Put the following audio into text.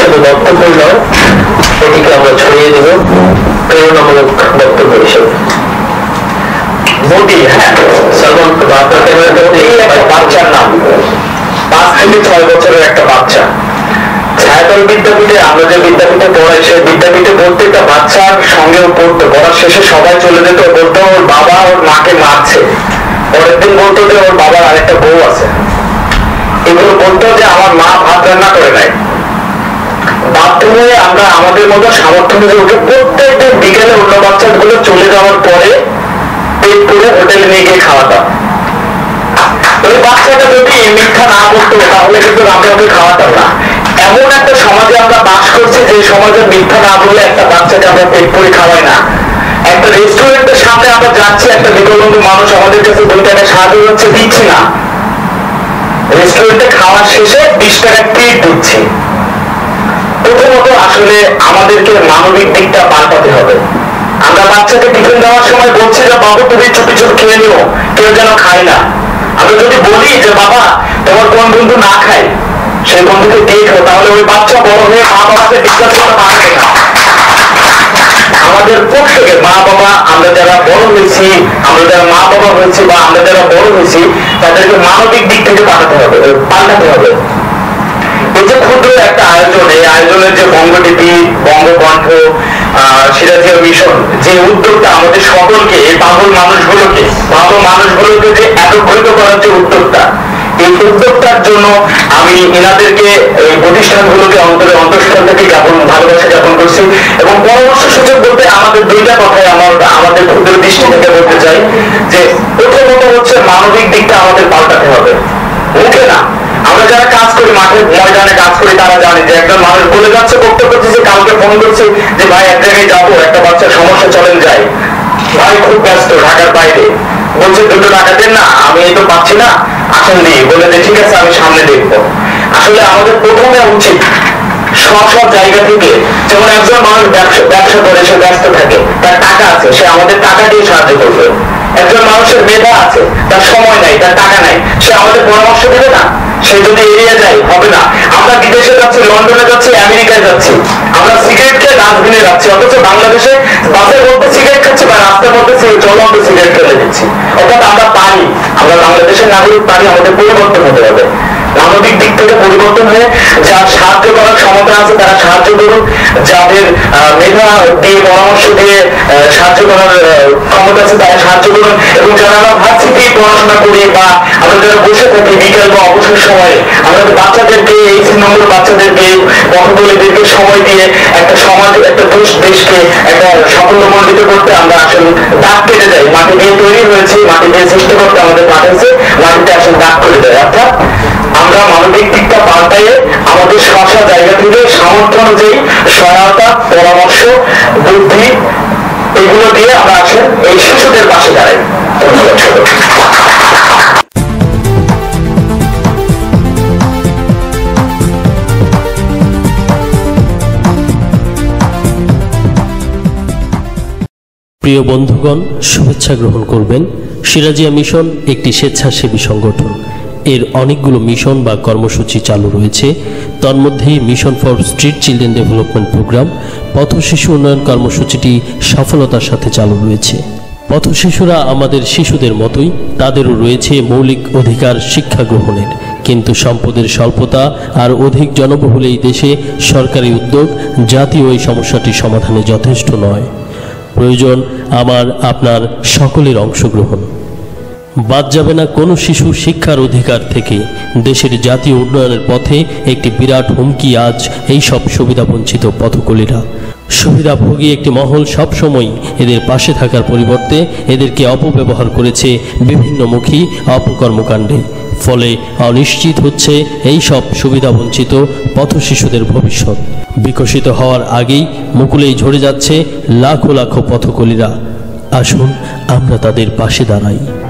শুধু বক্তব্য নয়, এটিকে আমরা ছড়িয়ে দেব প্রেরণামূলক বক্তব্য হিসেবে। মোদি, হ্যাঁ, সলমান বাচ্চার নাম 5 থেকে 6 বছরের একটা বাচ্চা। ছায়াতল বিদ্যাপীঠে, আমরা যে বিদ্যাপীঠে পড়াই, সেই বিদ্যাপীঠে প্রত্যেকটা বাচ্চার সঙ্গেও পড়তো। পড়ার শেষে সবাই চলে যেত, বলতো ওর বাবা ওর মাকে মারছে। পরের দিন বলতো যে ওর বাবার আরেকটা বউ আছে। এগুলো বলতো যে আমার মা ভাত রান্না করে নাই। বাধ্য হয়ে আমরা আমাদের মতো সামর্থ্য অনুযায়ী উঠে প্রত্যেকদিন বিকেলে অন্য বাচ্চাগুলো চলে যাওয়ার পরে পেট পুরে হোটেলে নিয়ে গিয়ে খাওয়াতাম। ওই বাচ্চাটা যদি মিথ্যা না বলতো তাহলে কিন্তু আমরা ওকে খাওয়াতাম না। এমন একটা সমাজে আমরা বাস করছি যে সমাজে মিথ্যা না বললে একটা বাচ্চাকে আমরা পেট পুরে খাওয়াই না। একটা রেস্টুরেন্টের সামনে আমরা যাচ্ছি, একটা বিকলাঙ্গ মানুষ আমাদের কাছে 2 টাকা সাহায্য হচ্ছে, দিচ্ছি না। রেস্টুরেন্টে খাওয়ার শেষে 20 টাকা ট্রিট দিচ্ছি। প্রথমত আসলে আমাদেরকে মানবিক দিকটা পাল্টাতে হবে। আমরা বাচ্চাকে টিফিন দেওয়ার সময় বলছি যে বাবু তুমি চুপি চুপ খেয়ে নিও, কেউ যেন খায় না। আমরা যদি বলি যে বাবা তোমার কোন বন্ধু না খায়, সেই বন্ধুকে দিয়ে খাও, তাহলে ওই বাচ্চা বড় হয়ে মা বাবাকে বিশ্বাস করতে পারবে না। আমাদের প্রত্যেকে মা বাবা, আমরা যারা বড় হয়েছি, আমরা যারা মা বাবা হয়েছি বা আমরা যারা বড় হয়েছি, তাদেরকে মানবিক দিক থেকে পাল্টাতে হবে। এই যে ক্ষুদ্র একটা আয়োজন, এই আয়োজনের যে বঙ্গলিপি, বঙ্গকণ্ঠ, সিরাজিয়া মিশন, যে উদ্যোগটা আমাদের সকলকে, এই পাগল মানুষগুলোকে, ভালো মানুষগুলোকে যে একত্রিত করার যে উদ্যোগটা, এই উদ্যোগটার জন্য আমি এনাদেরকে, এই প্রতিষ্ঠানগুলোকে অন্তঃস্থল থেকে ভালোবাসা জ্ঞাপন করছি। এবং পরামর্শ সূচক বলতে আমাদের 2টা কথাই আমাদের ক্ষুদ্র দৃষ্টি থেকে বলতে চাই যে প্রথমত হচ্ছে মানবিক দিকটা আমাদের পাল্টাতে হবে, মুখে না। আমরা যারা কাজ করি, মাঠে ময়দানে কাজ করি, তারা জানি যে একজন মানুষ বলে যাচ্ছে, বক্তব্য করতেছে, কালকে ফোন করছে যে ভাই এক জায়গায় যাবো, একটা বাচ্চার সমস্যা, চলেন যাই। ভাই খুব ব্যস্ত, ঢাকার বাইরে, বলছে 2 টাকা দেন না, আমি এই তো পাচ্ছি না, আসেন দিই। বলে যে ঠিক আছে আমি সামনে দেখবো। আসলে আমাদের প্রথমে উচিত সব জায়গা থেকে, যেমন একজন মানুষ ব্যবসা করে, সে ব্যস্ত থাকে, তার টাকা আছে, সে আমাদের টাকা দিয়ে সাহায্য করবে। একজন মানুষের মেধা আছে, তার সময় নাই, তার টাকা নাই, সে আমাদের পরামর্শ দেবে না। সে যদি এড়িয়ে যায় হবে না। আমরা বিদেশে যাচ্ছি, লন্ডনে যাচ্ছি, আমেরিকায় যাচ্ছি, আমরা সিগারেট খেয়ে ডাস্টবিনে যাচ্ছি, অথচ বাংলাদেশে বাসের মধ্যে সিগারেট খাচ্ছি বা রাস্তার মধ্যে জ্বলন্ত সিগারেট ফেলে দিচ্ছি। অর্থাৎ আমরা পারি, আমরা বাংলাদেশের নাগরিক পারি, আমাদের পরিবর্তন হতে হবে। মানবিক দিক থেকে পরিবর্তন হয়ে যার সাহায্য করার ক্ষমতা আছে তারা সাহায্য করুন, যাদের মেধা দিয়ে পরামর্শ দিয়ে সাহায্য করার ক্ষমতা আছে তারা সাহায্য করুন। এবং যারা আমরা ভার্সিটি পড়াশোনা করি বা আমরা যারা বসে থাকি বিকেল বা অবসর সময়ে, আমাদের বাচ্চাদেরকে, এই তৃণমূল বাচ্চাদেরকে, পথগুলিদেরকে সময় দিয়ে একটা সমাজ, একটা দেশকে একটা সাফল্যমণ্ডিত করতে আমরা আসলে দাগ কেটে যাই। মাটি দিয়ে তৈরি হয়েছে, মাটি দিয়ে সৃষ্টি করতে আমাদের পাঠাচ্ছে, মাটিতে আসলে দাগ করে দেয়। অর্থাৎ আমরা মানবিক দিকটা পাল্টাইয়ে আমাদের স্ব জায়গা থেকে সামর্থ্য অনুযায়ী সহায়তা, পরামর্শ, বুদ্ধি, এগুলো দিয়ে আমরা আসেন এই শিশুদের পাশে দাঁড়াই। প্রিয় বন্ধুগণ, শুভেচ্ছা গ্রহণ করবেন। সিরাজিয়া মিশন একটি স্বেচ্ছাসেবী সংগঠন। এর অনেকগুলো মিশন বা কর্মসূচি চালু রয়েছে। তন্মধ্যে mission for street children development programme, পথ শিশু উন্নয়ন কর্মসূচিটি সফলতার সাথে চালু রয়েছে। পথ শিশুরা আমাদের শিশুদের মতোই, তাদেরও রয়েছে মৌলিক অধিকার শিক্ষা গ্রহণের। কিন্তু সম্পদের স্বল্পতা আর অধিক জনবহুল এই দেশে সরকারি উদ্যোগ জাতীয় এই সমস্যাটি সমাধানে যথেষ্ট নয়। প্রয়োজন আমার আপনার সকলের অংশগ্রহণ। বাদ যাবে না কোনো শিশু শিক্ষার অধিকার থেকে। দেশের জাতীয় উন্নয়নের পথে একটি বিরাট হুমকি আজ এই সব সুবিধাবঞ্চিত পথকলিরা। সুবিধাভোগী একটি মহল সবসময় এদের পাশে থাকার পরিবর্তে এদেরকে অপব্যবহার করেছে বিভিন্নমুখী অপকর্মকাণ্ডে। ফলে অনিশ্চিত হচ্ছে এই সব সুবিধাবঞ্চিত পথ শিশুদের ভবিষ্যৎ। বিকশিত হওয়ার আগেই মুকুলেই ঝরে যাচ্ছে লাখো লাখো পথকলিরা। আসুন আমরা তাদের পাশে দাঁড়াই।